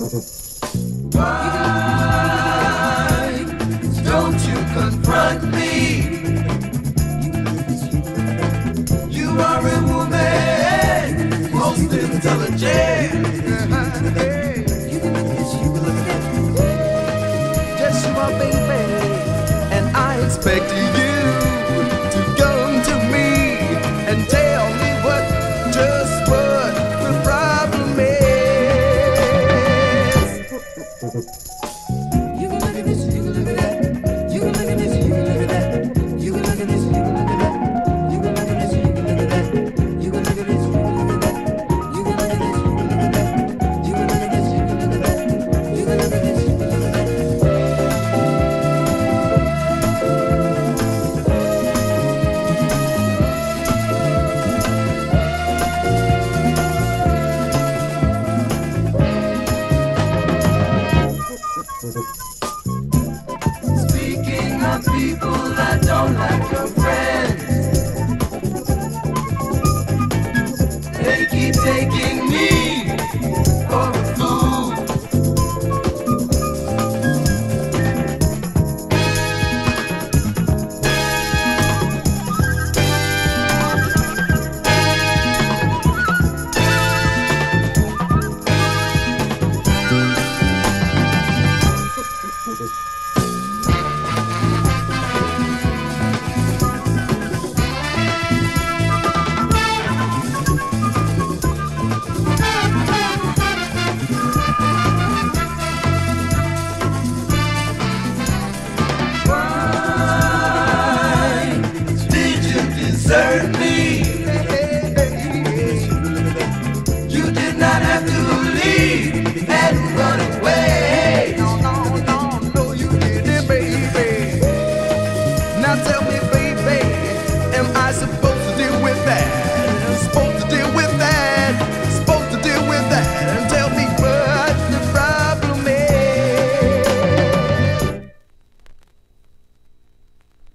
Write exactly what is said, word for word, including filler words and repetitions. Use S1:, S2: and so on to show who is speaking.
S1: Why don't you confront me? You are a woman, most intelligent. Yes, you are, baby, and I expect you to come to me and tell me what, just what the problem is.